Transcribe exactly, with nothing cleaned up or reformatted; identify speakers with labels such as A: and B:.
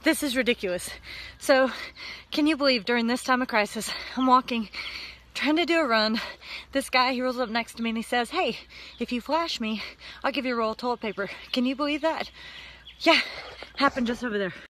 A: This is ridiculous. So, can you believe during this time of crisis, I'm walking, trying to do a run. This guy, he rolls up next to me and he says, hey, if you flash me, I'll give you a roll of toilet paper. Can you believe that? Yeah, happened just over there.